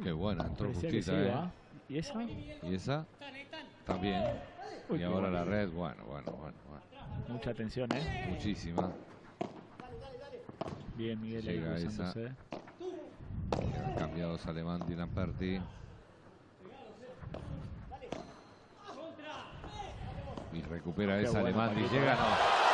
Qué buena, entró Parecía justita, que se iba. ¿Y esa? Y esa también. Uy, Y qué ahora bueno. la red, bueno. Mucha atención, Muchísima. Bien, Miguel ahí Llega esa. cruzándose. Quedan cambiados Alemán y Lamperti. Y recupera Qué esa bueno, Alemán y Paquito. llega, no.